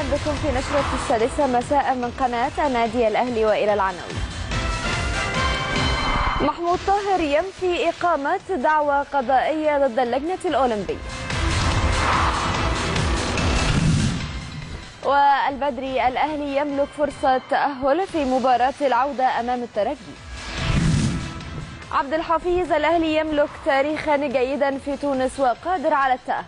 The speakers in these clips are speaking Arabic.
بكم في نشرة السادسة مساء من قناة النادي الأهلي، وإلى العناوين. محمود طاهر ينفي إقامة دعوى قضائية ضد اللجنة الأولمبية. والبدري الأهلي يملك فرصة تأهل في مباراة العودة أمام الترجي. عبد الحفيظ الأهلي يملك تاريخا جيدا في تونس وقادر على التأهل.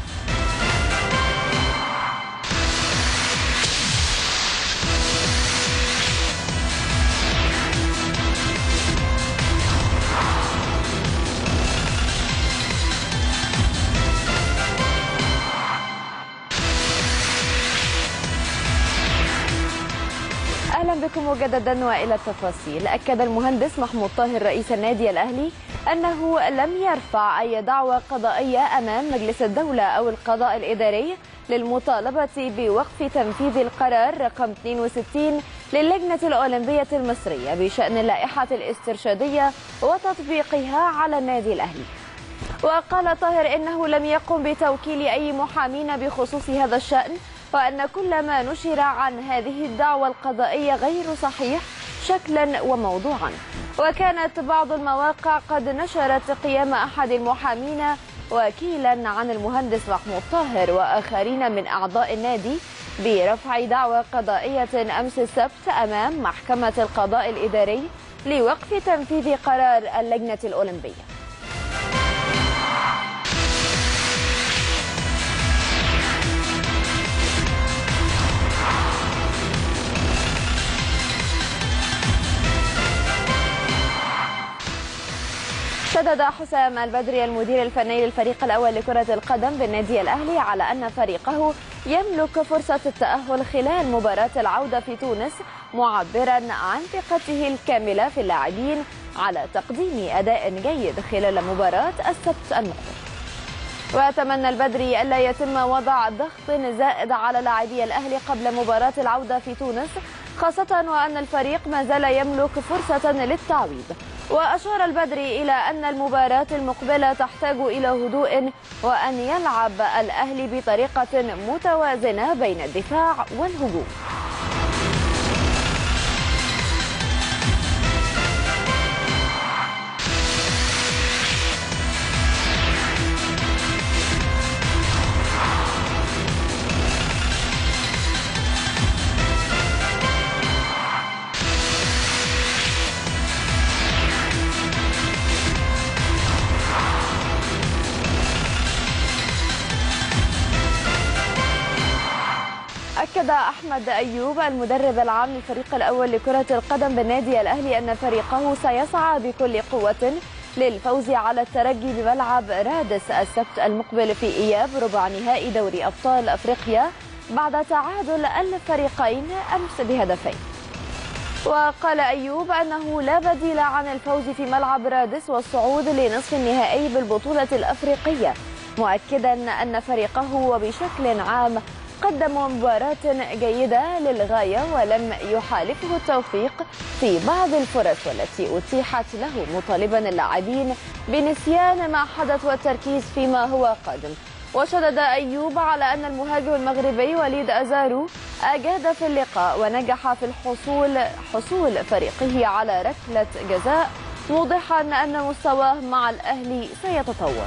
أهلا بكم مجددا وإلى التفاصيل. أكد المهندس محمود طاهر رئيس النادي الأهلي أنه لم يرفع أي دعوى قضائية أمام مجلس الدولة أو القضاء الإداري للمطالبة بوقف تنفيذ القرار رقم 62 للجنة الأولمبية المصرية بشأن اللائحة الاسترشادية وتطبيقها على النادي الأهلي. وقال طاهر إنه لم يقم بتوكيل أي محامين بخصوص هذا الشأن، وأن كل ما نشر عن هذه الدعوى القضائية غير صحيح شكلا وموضوعا. وكانت بعض المواقع قد نشرت قيام أحد المحامين وكيلا عن المهندس محمود طاهر وآخرين من أعضاء النادي برفع دعوى قضائية أمس السبت أمام محكمة القضاء الإداري لوقف تنفيذ قرار اللجنة الأولمبية. شدد حسام البدري المدير الفني للفريق الأول لكرة القدم بالنادي الأهلي على أن فريقه يملك فرصة التأهل خلال مباراة العودة في تونس، معبرا عن ثقته الكاملة في اللاعبين على تقديم أداء جيد خلال مباراة السبت المقبل. وأتمنى البدري ألا يتم وضع ضغط زائد على لاعبي الأهلي قبل مباراة العودة في تونس، خاصة وأن الفريق ما زال يملك فرصة للتعويض. وأشار البدري إلى أن المباراة المقبلة تحتاج إلى هدوء، وأن يلعب الأهلي بطريقة متوازنة بين الدفاع والهجوم. أكد أحمد أيوب المدرب العام للفريق الأول لكرة القدم بالنادي الأهلي أن فريقه سيسعى بكل قوة للفوز على الترجي بملعب رادس السبت المقبل في إياب ربع نهائي دوري أبطال أفريقيا بعد تعادل الفريقين أمس بهدفين. وقال أيوب أنه لا بديل عن الفوز في ملعب رادس والصعود لنصف النهائي بالبطولة الأفريقية، مؤكدا أن فريقه وبشكل عام قدم مباراة جيدة للغاية ولم يحالفه التوفيق في بعض الفرص التي أتيحت له، مطالبا اللاعبين بنسيان ما حدث والتركيز فيما هو قادم. وشدد أيوب على أن المهاجم المغربي وليد أزارو أجاد في اللقاء ونجح في حصول فريقه على ركلة جزاء، موضحا أن مستواه مع الأهلي سيتطور.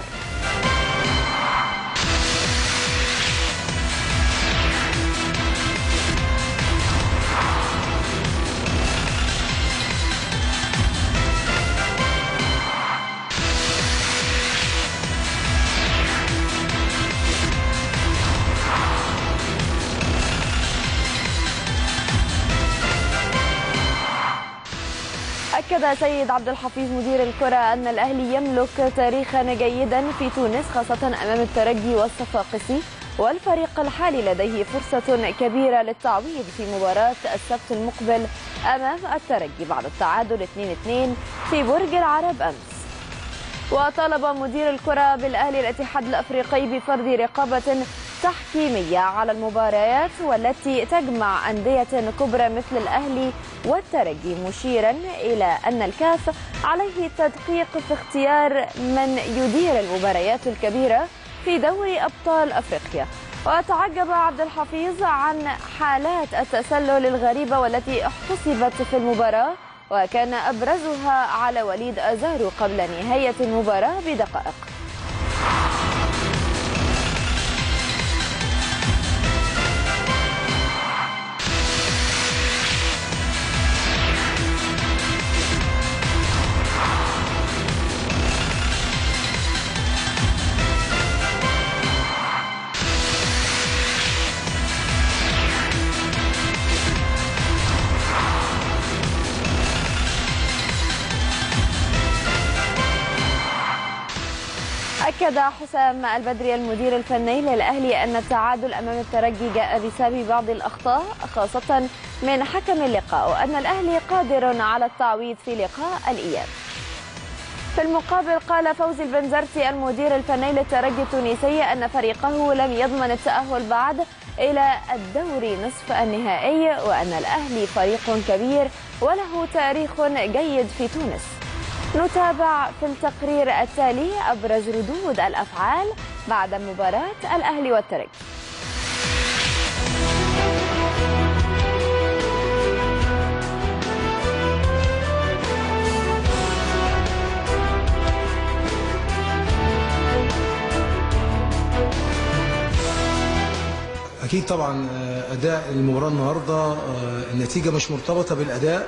أكد سيد عبد الحفيظ مدير الكرة أن الأهلي يملك تاريخا جيدا في تونس، خاصة أمام الترجي والصفاقسي، والفريق الحالي لديه فرصة كبيرة للتعويض في مباراة السبت المقبل أمام الترجي بعد التعادل 2-2 في برج العرب أمس. وطالب مدير الكرة بالأهلي الاتحاد الأفريقي بفرض رقابة تحكيمية على المباريات والتي تجمع أندية كبرى مثل الأهلي والترجي، مشيرا إلى أن الكاف عليه التدقيق في اختيار من يدير المباريات الكبيرة في دوري أبطال أفريقيا. وتعجب عبد الحفيظ عن حالات التسلل الغريبة والتي احتسبت في المباراة، وكان أبرزها على وليد أزارو قبل نهاية المباراة بدقائق. أكد حسام البدري المدير الفني للأهلي أن التعادل أمام الترجي جاء بسبب بعض الأخطاء خاصة من حكم اللقاء، وأن الأهلي قادر على التعويض في لقاء الإياب. في المقابل قال فوزي البنزرتي المدير الفني للترجي التونسي أن فريقه لم يضمن التأهل بعد إلى الدوري نصف النهائي، وأن الأهلي فريق كبير وله تاريخ جيد في تونس. نتابع في التقرير التالي أبرز ردود الأفعال بعد مباراة الأهلي والترجي. أكيد طبعا أداء المباراة النهاردة النتيجة مش مرتبطة بالأداء،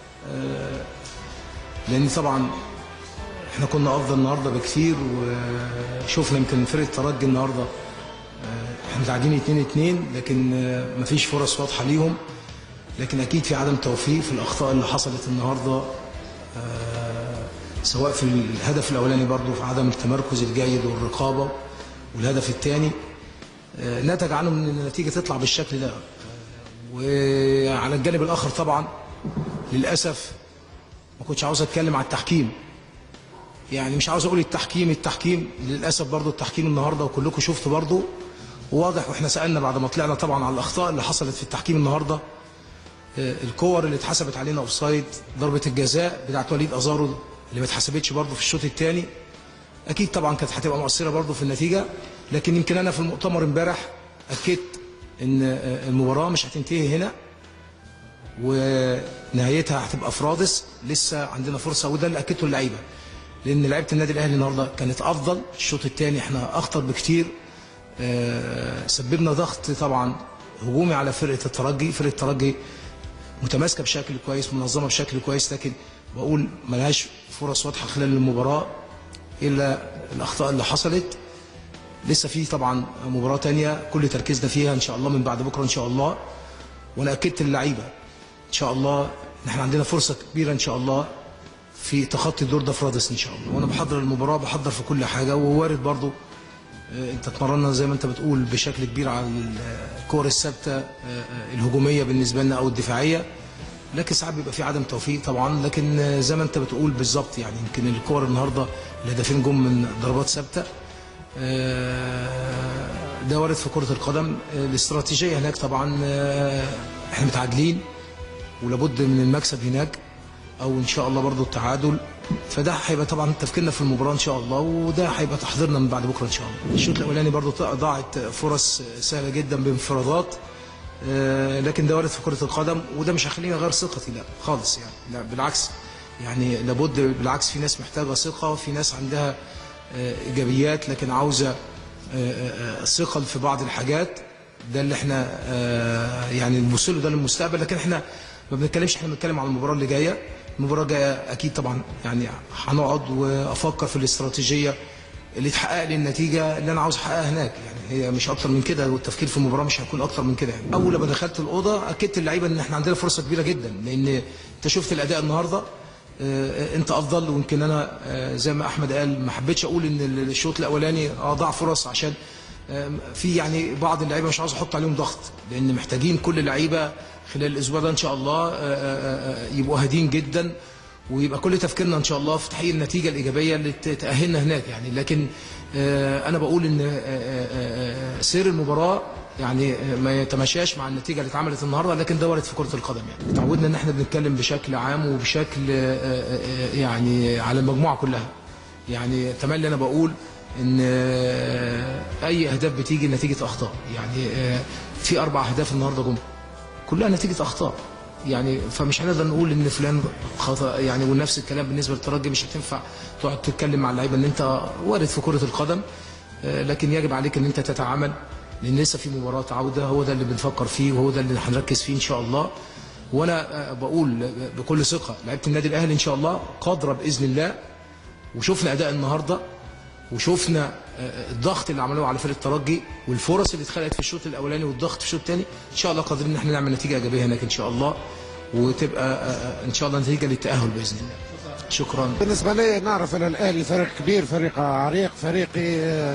لأن طبعا احنا كنا أفضل النهاردة بكثير، وشوفنا يمكن فرقة الترجي النهاردة احنا متعادلين 2-2 لكن مفيش فرص واضحة ليهم، لكن أكيد في عدم توفيق في الأخطاء اللي حصلت النهاردة، سواء في الهدف الأولاني برضو في عدم التمركز الجيد والرقابة، والهدف الثاني نتج عنه ان النتيجه تطلع بالشكل ده. وعلى الجانب الاخر طبعا للاسف ما كنتش عاوز اتكلم على التحكيم، يعني مش عاوز اقول التحكيم للاسف برضو التحكيم النهارده وكلكم شفتوا برضو واضح، واحنا سالنا بعد ما طلعنا طبعا على الاخطاء اللي حصلت في التحكيم النهارده. الكور اللي اتحسبت علينا اوفسايد، ضربه الجزاء بتاعت وليد ازارو اللي ما اتحسبتش برضو في الشوط الثاني، اكيد طبعا كانت هتبقى مؤثره برضو في النتيجه. لكن يمكن انا في المؤتمر امبارح اكدت ان المباراه مش هتنتهي هنا ونهايتها هتبقى في رادس، لسه عندنا فرصه، وده اللي اكدته اللعيبه، لان لعيبه النادي الاهلي النهارده كانت افضل. الشوط الثاني احنا اخطر بكتير، سببنا ضغط طبعا هجومي على فرقه الترجي. فرقه الترجي متماسكه بشكل كويس، منظمه بشكل كويس، لكن بقول ملهاش فرص واضحه خلال المباراه الا الاخطاء اللي حصلت. لسه في طبعا مباراه ثانيه كل تركيزنا فيها ان شاء الله من بعد بكره ان شاء الله، وانا اكدت للعيبه ان شاء الله ان احنا عندنا فرصه كبيره ان شاء الله في تخطي الدور ده في رادس ان شاء الله. وانا بحضر المباراه، بحضر في كل حاجه، ووارد برضو انت اتمرنا زي ما انت بتقول بشكل كبير على الكور الثابته الهجوميه بالنسبه لنا او الدفاعيه، لكن ساعات بيبقى في عدم توفيق طبعا. لكن زي ما انت بتقول بالظبط، يعني يمكن الكور النهارده الهدفين جم من ضربات ثابته، ده وارد في كرة القدم. الاستراتيجية هناك طبعا احنا متعادلين ولابد من المكسب هناك او ان شاء الله برضو التعادل، فده هيبقى طبعا تفكيرنا في المباراة ان شاء الله، وده هيبقى تحضيرنا من بعد بكرة ان شاء الله. الشوط الاولاني برضو ضاعت فرص سهلة جدا بانفرادات، لكن ده وارد في كرة القدم، وده مش هيخليني اغير ثقتي لا خالص، يعني لا بالعكس، يعني لابد بالعكس، في ناس محتاجة ثقة وفي ناس عندها ايجابيات لكن عاوزه ثقل في بعض الحاجات، ده اللي احنا يعني نبص له ده للمستقبل. لكن احنا ما بنتكلمش، احنا بنتكلم على المباراه اللي جايه. المباراه الجايه اكيد طبعا يعني هنقعد وافكر في الاستراتيجيه اللي تحقق لي النتيجه اللي انا عاوز احققها هناك، يعني هي مش اكتر من كده، والتفكير في المباراه مش هيكون اكتر من كده. يعني اول لما دخلت الاوضه اكدت اللعيبه ان احنا عندنا فرصه كبيره جدا، لان انت شفت الاداء النهارده، انت افضل. ويمكن انا زي ما احمد قال ما حبيتش اقول ان الشوط الاولاني ضاع فرص، عشان في يعني بعض اللعيبه مش عاوز احط عليهم ضغط، لان محتاجين كل اللعيبه خلال الاسبوع ده ان شاء الله يبقوا هادين جدا، ويبقى كل تفكيرنا ان شاء الله في تحقيق النتيجه الايجابيه اللي تاهلنا هناك يعني. لكن انا بقول ان سير المباراه يعني ما يتماشاش مع النتيجه اللي اتعملت النهارده، لكن ده وارد في كره القدم. يعني تعودنا ان احنا بنتكلم بشكل عام وبشكل يعني على المجموعه كلها، يعني تملي انا بقول ان اي اهداف بتيجي نتيجه اخطاء. يعني في 4 اهداف النهارده جم كلها نتيجه اخطاء، يعني فمش هنقدر نقول ان فلان خطا يعني. ونفس الكلام بالنسبه للترجي، مش هتنفع تقعد تتكلم مع اللعيبه ان انت وارد في كره القدم، لكن يجب عليك ان انت تتعامل، لان لسه في مباراه عوده. هو ده اللي بنفكر فيه وهو ده اللي هنركز فيه ان شاء الله. وانا بقول بكل ثقه لعيبه النادي الاهلي ان شاء الله قادره باذن الله. وشفنا اداء النهارده، وشفنا الضغط اللي عملوه على فريق الترجي والفرص اللي اتخلقت في الشوط الاولاني والضغط في الشوط الثاني. ان شاء الله قادرين ان احنا نعمل نتيجه ايجابيه هناك ان شاء الله، وتبقى ان شاء الله نتيجه للتاهل باذن الله. شكرا. بالنسبه لي نعرف ان الاهلي فريق كبير، فريق عريق، فريقي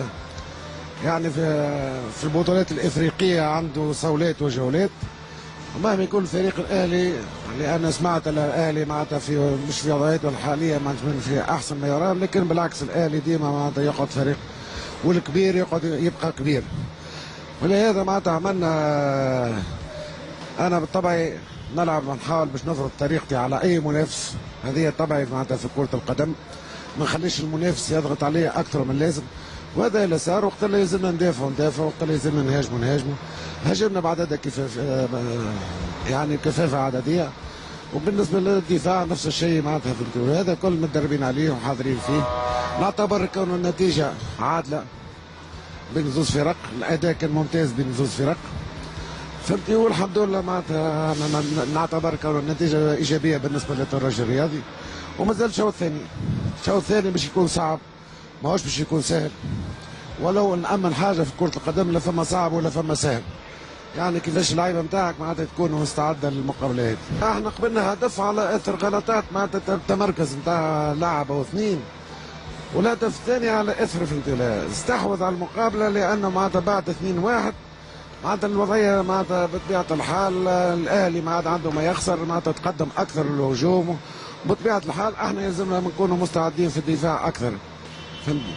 يعني في البطولات الافريقيه عنده صولات وجولات. ومهما يكون فريق الاهلي، اللي انا سمعت الاهلي معناتها في مش في وضعيته الحاليه معناتها في احسن ما يرام، لكن بالعكس الاهلي ديما معناتها يقعد فريق، والكبير يبقى كبير. ولهذا معناتها عملنا، انا بالطبع نلعب ونحاول باش نفرض طريقتي على اي منافس. هذه طبعي معناتها في كره القدم، ما نخليش المنافس يضغط عليه اكثر من اللازم. وهذا اللي صار. وقت اللي يلزمنا ندافعوا وقت اللي يلزمنا نهاجموا. هاجمنا بعدد كفاف، يعني كفافه عدديه. وبالنسبه للدفاع نفس الشيء معناتها في الكورة. هذا كل متدربين عليه وحاضرين فيه. نعتبر كون النتيجه عادله بين زوج فرق، الاداء كان ممتاز بين زوج فرق، فهمتي. والحمد لله معناتها نعتبر كون النتيجه ايجابيه بالنسبه للترجي الرياضي. ومازال شوط ثاني، شوط ثاني باش يكون صعب، ماهوش باش يكون سهل. ولو نأمن حاجه في كره القدم لا فما صعب ولا فما سهل. يعني كيفاش اللعيبه نتاعك معناتها تكون مستعده للمقابلات. احنا قبلنا هدف على اثر غلطات معناتها تمركز نتاع لاعب او اثنين، والهدف الثاني على اثر في استحوذ على المقابله، لانه معناتها بعد 2-1 معناتها الوضعيه معناتها بطبيعه الحال الاهلي ما عاد عنده ما يخسر، معناتها تقدم اكثر الهجوم. بطبيعه الحال احنا يلزمنا نكونوا مستعدين في الدفاع اكثر، فهمتني.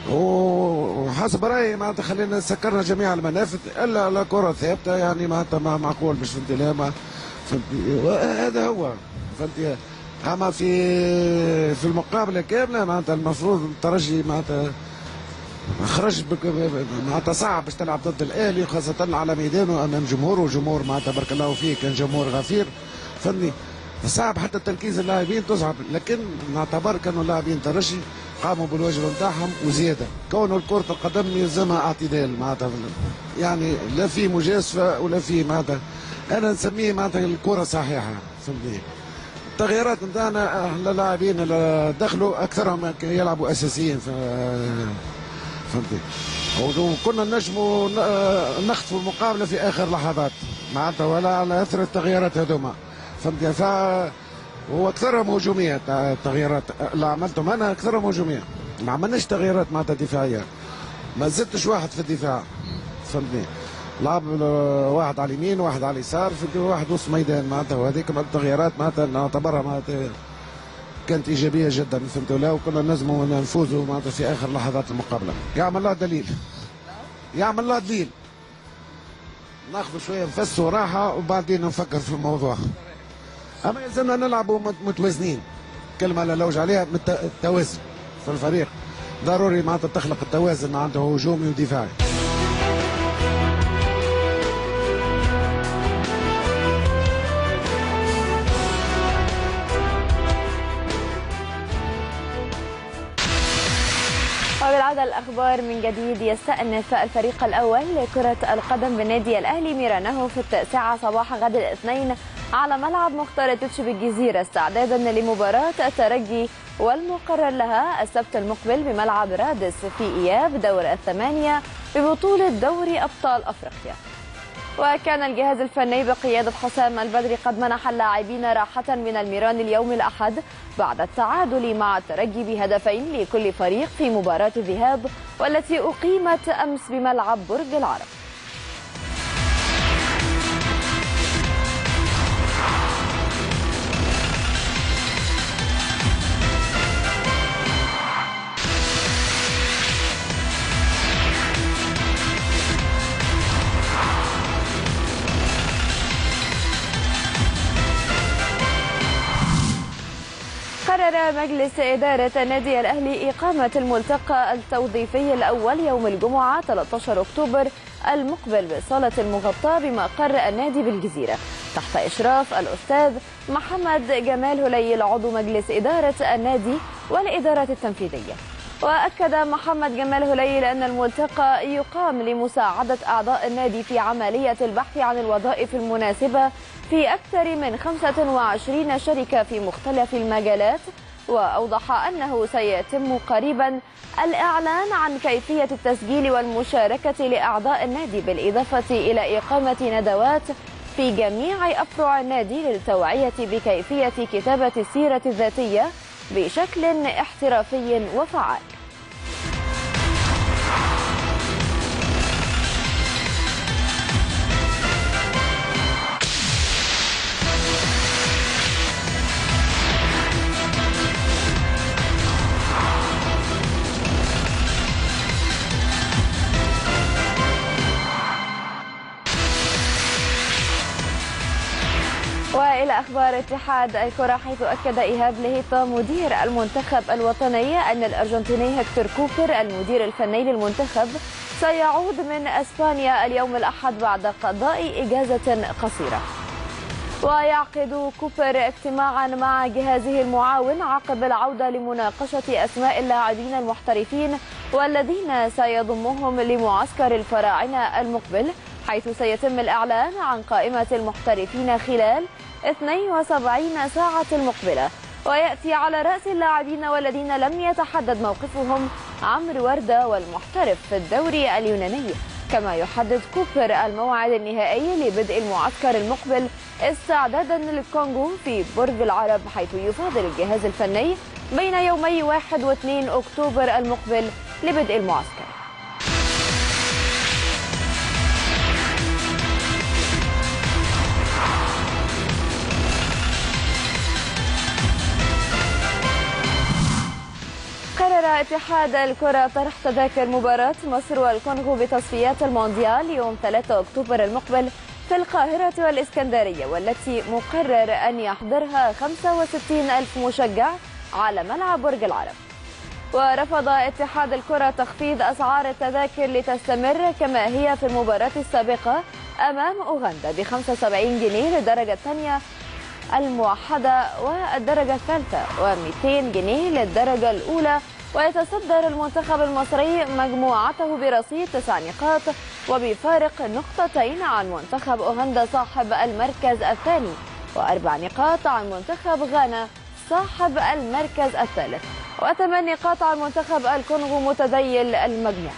وحسب رايي معناتها خلينا سكرنا جميع المنافذ الا على كره ثابته، يعني معناتها معقول مش فهمتي. لا ما فهمتي، هذا هو فهمتي. اما في المقابله كامله معناتها المفروض الترجي معناتها خرج معناتها صعب باش تلعب ضد الاهلي، خاصه على ميدانه امام جمهوره. وجمهور معناتها بارك الله فيه كان جمهور غفير، فهمني. صعب حتى تركيز اللاعبين تصعب، لكن نعتبر كانوا اللاعبين ترجي قاموا بالواجب نتاعهم وزياده. كونه كره القدم يلزمها اعتدال معناتها، يعني لا في مجازفه ولا في معناتها، انا نسميه معناتها الكره صحيحه، فهمتني. التغييرات نتاعنا اللاعبين اللي دخلوا اكثرهم يلعبوا اساسيين، فهمتني. وكنا نجموا نخطفوا المقابله في اخر لحظات معناتها، ولا على اثر التغييرات هذوما، فهمتني. هو اكثرهم هجوميه. التغييرات اللي عملتهم انا اكثرهم هجوميه، ما عملناش تغييرات معناتها دفاعيه، ما زدتش واحد في الدفاع، فهمتني. لعب واحد على اليمين واحد على اليسار، واحد وسط ميدان معناتها. وهذيك التغييرات معناتها نعتبرها معناتها كانت ايجابيه جدا، فهمتوا. لا وكنا نجموا نفوزوا معناتها في اخر لحظات المقابله. يعمل لها دليل، يعمل لها دليل. ناخذ شويه نفس وراحه وبعدين نفكر في الموضوع. اما يلزمنا نلعبوا متوازنين، كلمه لا لوج عليها، التوازن في الفريق ضروري معناتها تخلق التوازن عنده هجومي ودفاعي. وبالعودة الأخبار من جديد، يستأنف الفريق الأول لكرة القدم بالنادي الأهلي ميرانه في 9 صباح غد الاثنين على ملعب مختار تتش بالجزيرة، استعدادا لمباراة الترجي والمقرر لها السبت المقبل بملعب رادس في إياب دور الثمانية ببطولة دوري أبطال أفريقيا. وكان الجهاز الفني بقيادة حسام البدري قد منح اللاعبين راحة من الميران اليوم الأحد بعد التعادل مع الترجي بهدفين لكل فريق في مباراة الذهاب والتي أقيمت أمس بملعب برج العرب. قرر أعلن مجلس إدارة النادي الأهلي إقامة الملتقى التوظيفي الأول يوم الجمعة 13 أكتوبر المقبل بصالة المغطاة بمقر النادي بالجزيرة تحت إشراف الأستاذ محمد جمال هليل عضو مجلس إدارة النادي والإدارة التنفيذية. وأكد محمد جمال هليل أن الملتقى يقام لمساعدة أعضاء النادي في عملية البحث عن الوظائف المناسبة في أكثر من 25 شركة في مختلف المجالات. وأوضح أنه سيتم قريبا الإعلان عن كيفية التسجيل والمشاركة لأعضاء النادي بالإضافة إلى إقامة ندوات في جميع أفرع النادي للتوعية بكيفية كتابة السيرة الذاتية بشكل احترافي وفعال. وإلى أخبار اتحاد الكرة، حيث أكد إيهاب لهيطة مدير المنتخب الوطني أن الأرجنتيني هكتور كوبر المدير الفني للمنتخب سيعود من أسبانيا اليوم الأحد بعد قضاء إجازة قصيرة. ويعقد كوبر اجتماعا مع جهازه المعاون عقب العودة لمناقشة أسماء اللاعبين المحترفين والذين سيضمهم لمعسكر الفراعنة المقبل، حيث سيتم الإعلان عن قائمة المحترفين خلال 72 ساعة المقبلة. ويأتي على رأس اللاعبين والذين لم يتحدد موقفهم عمرو وردة والمحترف في الدوري اليوناني. كما يحدد كوبر الموعد النهائي لبدء المعسكر المقبل استعدادا للكونغو في برج العرب، حيث يفاضل الجهاز الفني بين يومي 1 و2 أكتوبر المقبل لبدء المعسكر. قرر اتحاد الكرة طرح تذاكر مباراة مصر والكونغو بتصفيات المونديال يوم 3 أكتوبر المقبل في القاهرة والإسكندرية، والتي مقرر أن يحضرها 65,000 مشجع على ملعب برج العرب. ورفض اتحاد الكرة تخفيض أسعار التذاكر لتستمر كما هي في المباراة السابقة أمام أوغندا ب 75 جنيه للدرجة الثانية الموحدة والدرجة الثالثة و200 جنيه للدرجة الأولى. ويتصدر المنتخب المصري مجموعته برصيد 9 نقاط وبفارق نقطتين عن منتخب أوغندا صاحب المركز الثاني، و4 نقاط عن منتخب غانا صاحب المركز الثالث، و8 نقاط عن منتخب الكونغو متذيل المجموعة.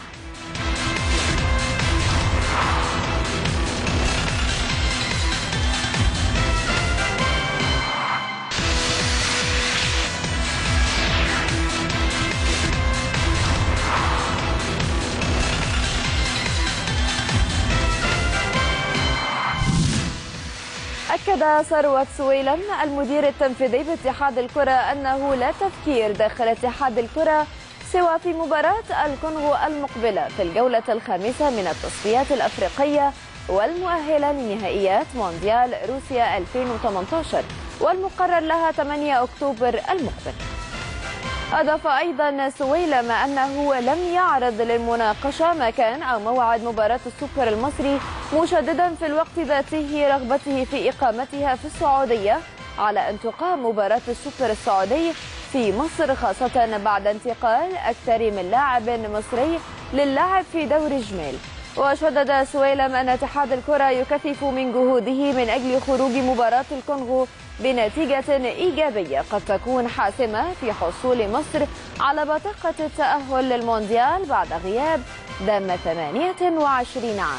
أكد ثروت سويلم المدير التنفيذي باتحاد الكرة أنه لا تفكير داخل اتحاد الكرة سوى في مباراة الكونغو المقبلة في الجولة الخامسة من التصفيات الأفريقية والمؤهلة لنهائيات مونديال روسيا 2018 والمقرر لها 8 أكتوبر المقبل. أضاف أيضا سويلم أنه لم يعرض للمناقشة مكان أو موعد مباراة السوبر المصري، مشددا في الوقت ذاته رغبته في إقامتها في السعودية على أن تقام مباراة السوبر السعودي في مصر، خاصة بعد انتقال أكثر من لاعب مصري للعب في دوري الجمال. وشدد سويلم أن اتحاد الكرة يكثف من جهوده من أجل خروج مباراة الكونغو بنتيجة إيجابية قد تكون حاسمة في حصول مصر على بطاقة التأهل للمونديال بعد غياب دام 28 عام.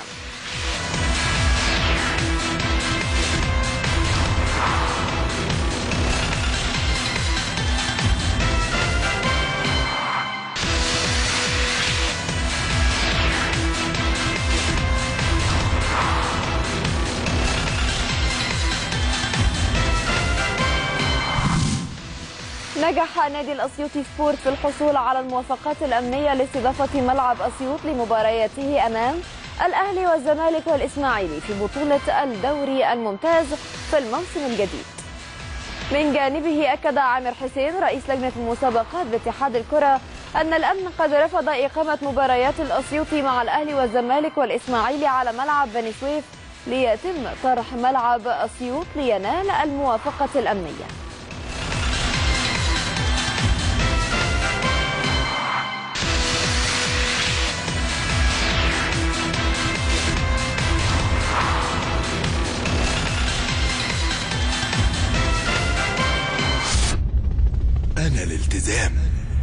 نجح نادي الأسيوطي سبورت في الحصول على الموافقات الأمنية لاستضافة ملعب أسيوط لمبارياته أمام الأهلي والزمالك والإسماعيلي في بطولة الدوري الممتاز في الموسم الجديد. من جانبه أكد عامر حسين رئيس لجنة المسابقات باتحاد الكرة أن الأمن قد رفض إقامة مباريات الأسيوطي مع الأهلي والزمالك والإسماعيلي على ملعب بني سويف ليتم طرح ملعب أسيوط لينال الموافقة الأمنية. أنا الالتزام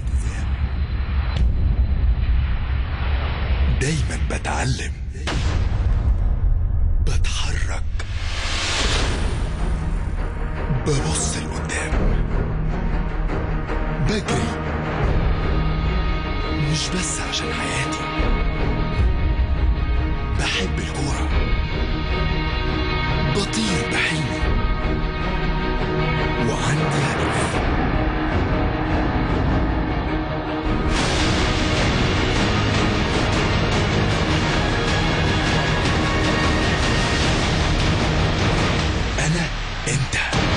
دايما بتعلم، بتحرك، ببص لقدام، بجري مش بس عشان حياتي، بحب الكورة، بطير بحلمي وعندي هدف. انت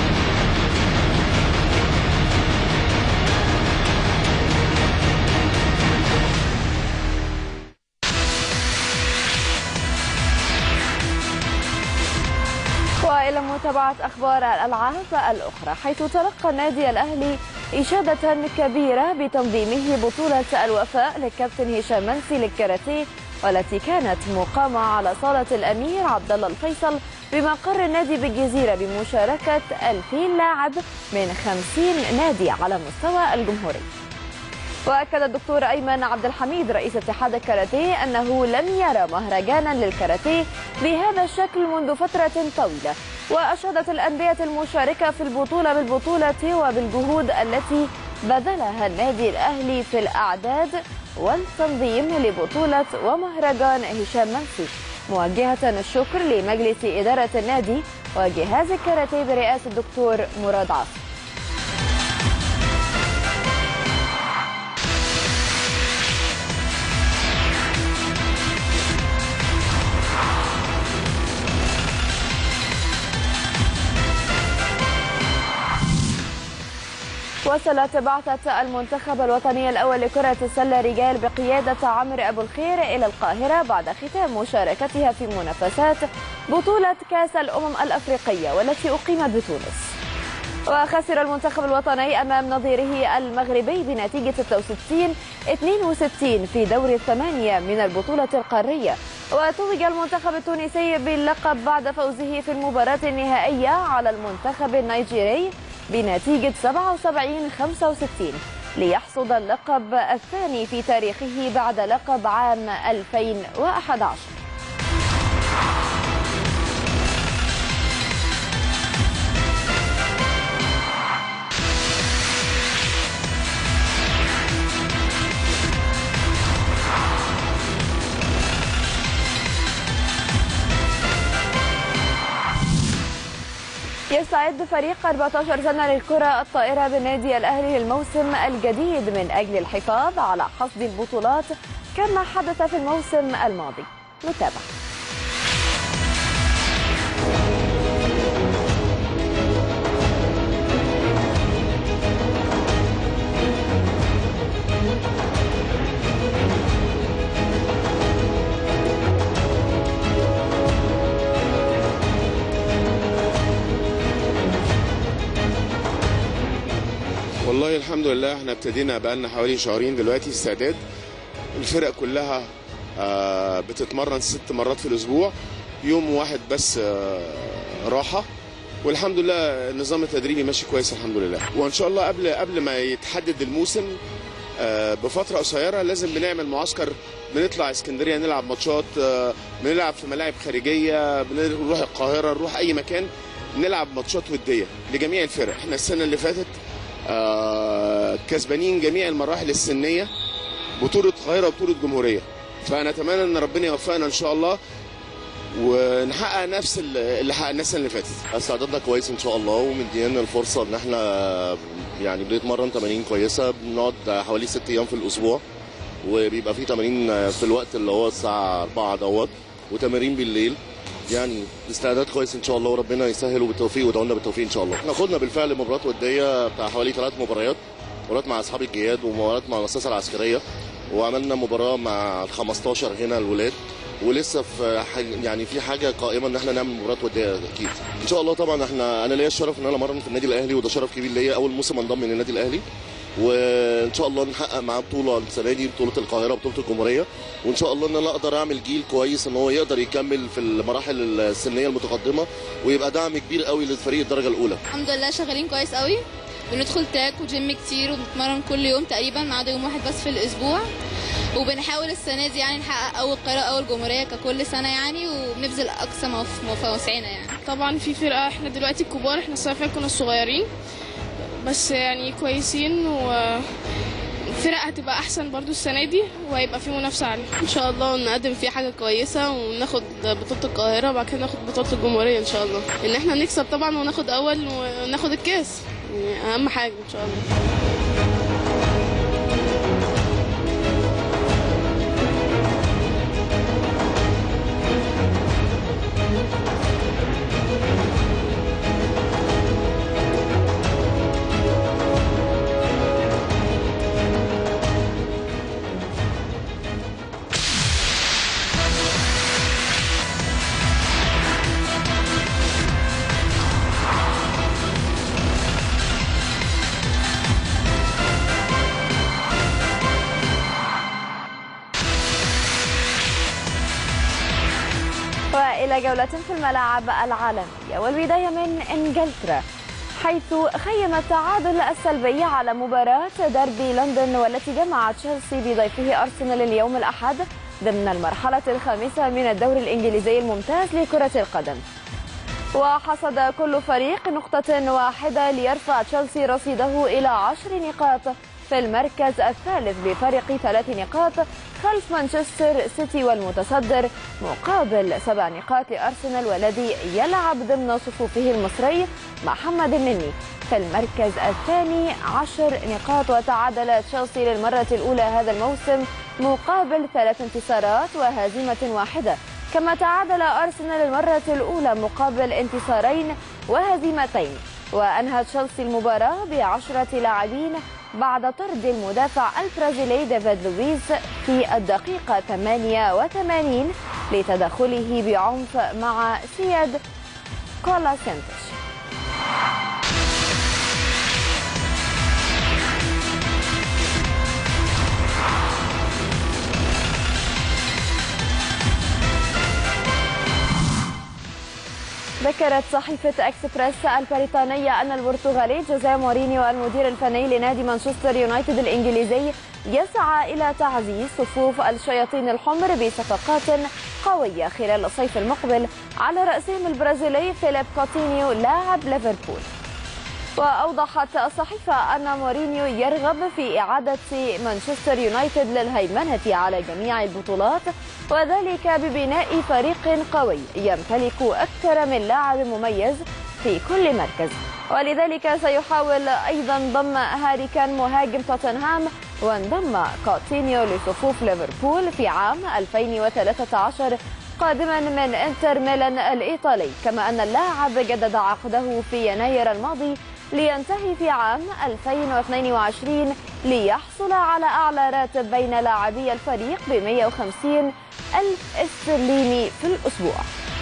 وإلى متابعة أخبار الألعاب الأخرى، حيث تلقى النادي الأهلي إشادة كبيرة بتنظيمه بطولة الوفاء للكابتن هشام منسي للكاراتيه، والتي كانت مقامة على صالة الأمير عبد الله الفيصل بمقر النادي بالجزيرة بمشاركة 2000 لاعب من 50 نادي على مستوى الجمهورية. وأكد الدكتور أيمن عبد الحميد رئيس اتحاد الكاراتيه أنه لم يرى مهرجانا للكاراتيه بهذا الشكل منذ فترة طويلة، وأشادت الأندية المشاركة في البطولة بالبطولة وبالجهود التي بذلها النادي الأهلي في الأعداد والتنظيم لبطولة ومهرجان هشام منسي، موجهة الشكر لمجلس إدارة النادي وجهاز الكاراتيه برئاسة الدكتور مراد عاصم. وصلت بعثة المنتخب الوطني الأول لكرة السلة رجال بقيادة عمرو أبو الخير إلى القاهرة بعد ختام مشاركتها في منافسات بطولة كأس الأمم الأفريقية والتي أقيمت بتونس. وخسر المنتخب الوطني أمام نظيره المغربي بنتيجة 66-62 في دور الثمانية من البطولة القارية. وتوج المنتخب التونسي باللقب بعد فوزه في المباراة النهائية على المنتخب النيجيري بنتيجة 77-65 ليحصد اللقب الثاني في تاريخه بعد لقب عام 2011. يستعد فريق 14 سنة للكرة الطائرة بالنادي الأهلي للموسم الجديد من أجل الحفاظ على حصد البطولات كما حدث في الموسم الماضي. نتابع. والله الحمد لله احنا ابتدينا بقالنا حوالي شهرين دلوقتي استعداد. الفرق كلها بتتمرن 6 مرات في الاسبوع، يوم واحد بس راحه، والحمد لله النظام التدريبي ماشي كويس الحمد لله. وان شاء الله قبل ما يتحدد الموسم بفتره قصيره لازم بنعمل معسكر، بنطلع اسكندريه نلعب ماتشات، بنلعب في ملاعب خارجيه، بنروح القاهره، نروح اي مكان نلعب ماتشات وديه لجميع الفرق. احنا السنه اللي فاتت كسبانين جميع المراحل السنيه، بطوله القاهره وبطوله جمهوريه، فنتمنى ان ربنا يوفقنا ان شاء الله ونحقق نفس اللي حققناه السنه اللي فاتت. استعدادنا كويس ان شاء الله، ومدينا الفرصه ان احنا يعني بنتمرن تمارين كويسه، بنقعد حوالي 6 ايام في الاسبوع، وبيبقى في تمارين في الوقت اللي هو الساعه 4 دوت، وتمارين بالليل. يعني استعداد كويس ان شاء الله، وربنا يسهل بالتوفيق ويدعونا بالتوفيق ان شاء الله. احنا خدنا بالفعل مباريات وديه بتاع حوالي 3 مباريات، مباريات مع اصحاب الجياد ومباريات مع المؤسسه العسكريه، وعملنا مباراه مع ال 15 هنا الولاد، ولسه في يعني في حاجه قائمه ان احنا نعمل مباراه وديه اكيد ان شاء الله. طبعا انا ليا الشرف ان انا امرن في النادي الاهلي، وده شرف كبير ليا، اول موسم انضم للنادي الاهلي، وان شاء الله نحقق معاه بطوله السنه دي، بطوله القاهره، بطوله الجمهوريه، وان شاء الله ان انا اقدر اعمل جيل كويس ان هو يقدر يكمل في المراحل السنيه المتقدمه، ويبقى دعم كبير قوي للفريق الدرجه الاولى. الحمد لله شغالين كويس قوي، بندخل تراك وجيم كتير وبنتمرن كل يوم تقريبا ما عدا يوم واحد بس في الاسبوع، وبنحاول السنه دي يعني نحقق اول قاهره اول جمهوريه ككل سنه يعني، وبنبذل اقصى ما في وسعنا يعني. طبعا في فرقه، احنا دلوقتي الكبار، احنا السنه اللي فاتت كنا الصغيرين بس يعني كويسين، والفرق هتبقى احسن برضو السنه دي وهيبقى في منافسه عاليه ان شاء الله، نقدم فيه حاجه كويسه وناخد بطوله القاهره وبعد كده ناخد بطوله الجمهوريه ان شاء الله، ان احنا نكسب طبعا وناخد اول وناخد الكاس، يعني اهم حاجه ان شاء الله. وإلى جولة في الملاعب العالمية، والبداية من إنجلترا، حيث خيم التعادل السلبي على مباراة ديربي لندن والتي جمعت تشيلسي بضيفه أرسنال اليوم الأحد ضمن المرحلة الخامسة من الدوري الإنجليزي الممتاز لكرة القدم. وحصد كل فريق نقطة واحدة ليرفع تشيلسي رصيده إلى 10 نقاط في المركز الثالث بفارق 3 نقاط خلف مانشستر سيتي والمتصدر، مقابل 7 نقاط لأرسنال والذي يلعب ضمن صفوفه المصري محمد النني في المركز الثاني 10 نقاط. وتعادل تشيلسي للمرة الأولى هذا الموسم مقابل 3 انتصارات وهزيمة واحدة، كما تعادل أرسنال المرة الأولى مقابل انتصارين وهزيمتين. وأنهى تشيلسي المباراة ب10 لاعبين بعد طرد المدافع البرازيلي ديفيد لويز في الدقيقة 88 لتدخله بعنف مع سياد كولاسينتش. ذكرت صحيفة اكسبريس البريطانية أن البرتغالي جوزيه مورينيو المدير الفني لنادي مانشستر يونايتد الإنجليزي يسعى إلى تعزيز صفوف الشياطين الحمر بصفقات قوية خلال الصيف المقبل، على رأسهم البرازيلي فيليب كوتينيو لاعب ليفربول. وأوضحت الصحيفة أن مورينيو يرغب في إعادة مانشستر يونايتد للهيمنة على جميع البطولات، وذلك ببناء فريق قوي يمتلك أكثر من لاعب مميز في كل مركز، ولذلك سيحاول أيضا ضم هاري كان مهاجم توتنهام، وانضم كوتينيو لصفوف ليفربول في عام 2013 قادما من انتر ميلان الإيطالي، كما أن اللاعب جدد عقده في يناير الماضي لينتهي في عام 2022 ليحصل على أعلى راتب بين لاعبي الفريق ب150 ألف استرليني في الأسبوع.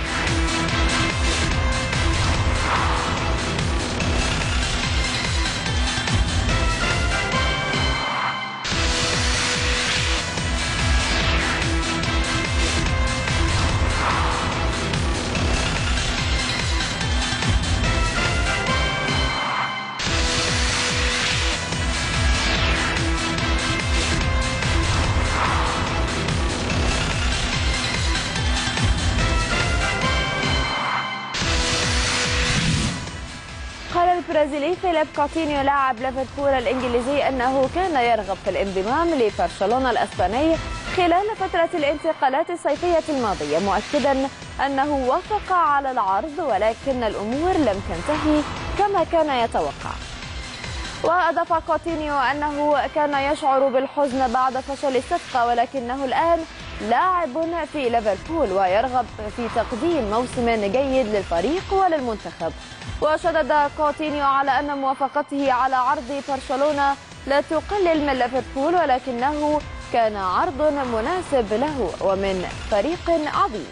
البرازيلي فيليب كوتينيو لاعب ليفربول الإنجليزي أنه كان يرغب في الانضمام لبرشلونة الأسباني خلال فترة الانتقالات الصيفية الماضية، مؤكدا أنه وافق على العرض ولكن الأمور لم تنتهي كما كان يتوقع. وأضاف كوتينيو أنه كان يشعر بالحزن بعد فشل الصفقة، ولكنه الآن لاعب في ليفربول ويرغب في تقديم موسم جيد للفريق وللمنتخب. وشدد كوتينيو على أن موافقته على عرض برشلونة لا تقلل من ليفربول، ولكنه كان عرض مناسب له ومن فريق عظيم.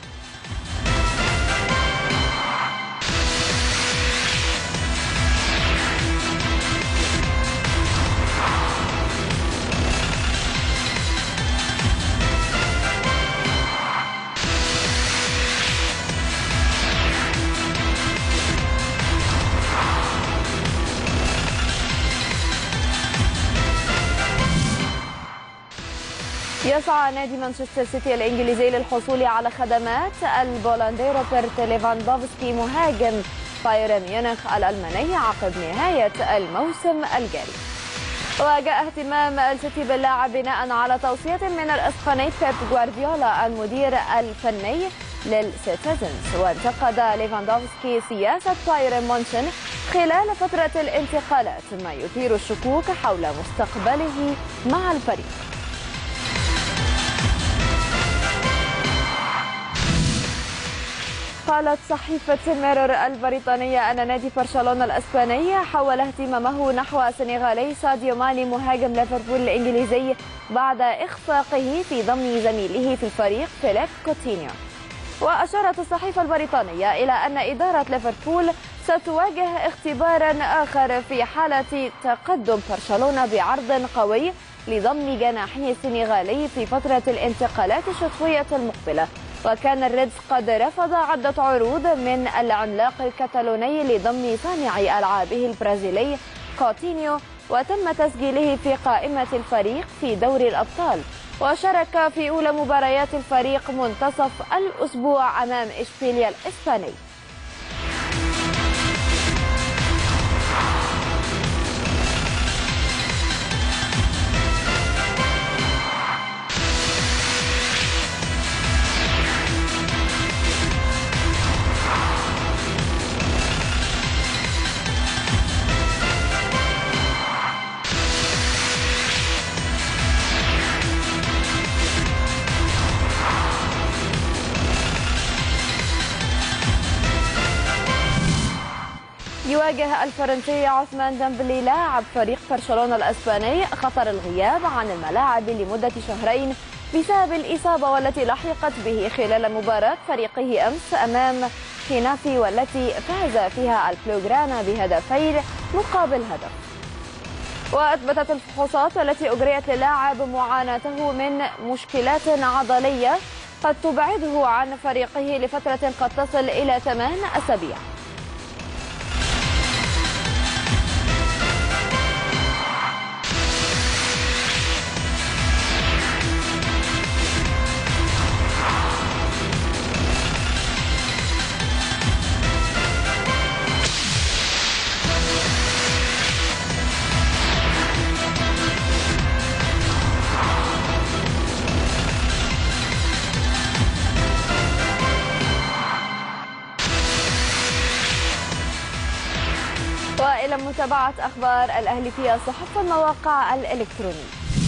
يسعى نادي مانشستر سيتي الإنجليزي للحصول على خدمات البولندي روبرت ليفاندوفسكي مهاجم بايرن ميونخ الألماني عقب نهاية الموسم الجاري. وجاء اهتمام السيتي باللاعب بناء على توصية من الإسباني بيب غوارديولا المدير الفني للسيتيزنز. وانتقد ليفاندوفسكي سياسة بايرن مونشن خلال فترة الانتقالات، ما يثير الشكوك حول مستقبله مع الفريق. قالت صحيفة ميرور البريطانية أن نادي برشلونة الإسباني حول اهتمامه نحو السنغالي ساديو ماني مهاجم ليفربول الإنجليزي بعد إخفاقه في ضم زميله في الفريق فيليب كوتينيو. وأشارت الصحيفة البريطانية إلى أن إدارة ليفربول ستواجه اختبارا آخر في حالة تقدم برشلونة بعرض قوي لضم جناحي السنغالي في فترة الانتقالات الشتوية المقبلة. وكان الريدز قد رفض عدة عروض من العملاق الكتالوني لضم صانع ألعابه البرازيلي كوتينيو، وتم تسجيله في قائمة الفريق في دوري الأبطال، وشارك في أولى مباريات الفريق منتصف الأسبوع أمام إشبيليا الإسباني. يواجه الفرنسي عثمان ديمبلي لاعب فريق برشلونة الإسباني خطر الغياب عن الملاعب لمدة شهرين بسبب الإصابة والتي لحقت به خلال مباراة فريقه أمس أمام خينافي، والتي فاز فيها البلوغرانا بهدفين مقابل هدف. وأثبتت الفحوصات التي أجريت للاعب معاناته من مشكلات عضلية قد تبعده عن فريقه لفترة قد تصل إلى 8 أسابيع. وإلى متابعة أخبار الأهلي في الصحف والمواقع الإلكترونية.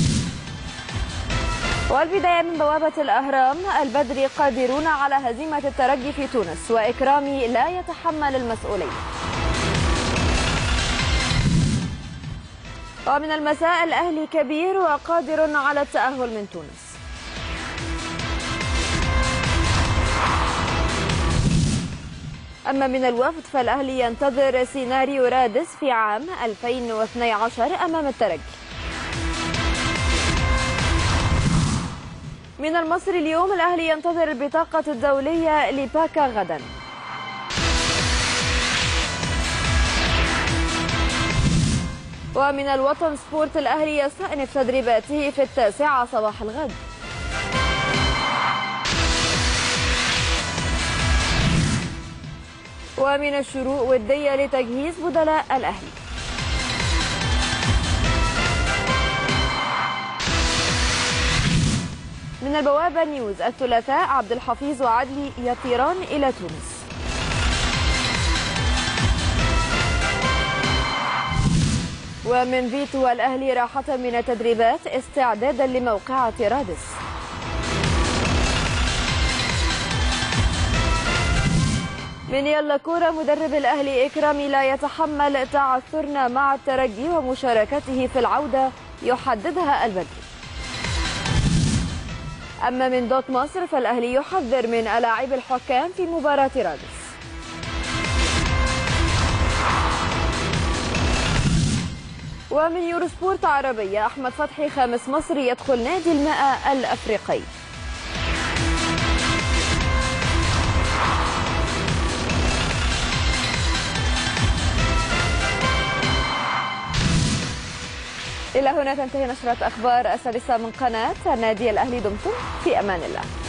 والبداية من بوابة الأهرام. البدري قادرون على هزيمة الترجي في تونس، وإكرامي لا يتحمل المسؤولية. ومن المساء الأهلي كبير وقادر على التأهل من تونس. أما من الوفد فالأهلي ينتظر سيناريو رادس في عام 2012 أمام الترجي. من المصري اليوم الأهلي ينتظر البطاقة الدولية لباكا غدا. ومن الوطن سبورت الأهلي يستأنف تدريباته في 9 صباح الغد. ومن الشروق ودية لتجهيز بدلاء الأهلي. من البوابة نيوز الثلاثاء عبد الحفيظ وعدلي يطيران إلى تونس. ومن فيتو الأهلي راحة من التدريبات استعدادا لموقعة رادس. من يلا كورة، مدرب الأهلي إكرامي لا يتحمل تعثرنا مع الترجي ومشاركته في العودة يحددها البدري. أما من دوت مصر فالأهلي يحذر من ألاعيب الحكام في مباراة رادس. ومن يورو سبورت عربية، أحمد فتحي خامس مصري يدخل نادي المئة الأفريقي. إلى هنا تنتهي نشرة أخبار السادسة من قناة النادي الأهلي. دمتم في أمان الله.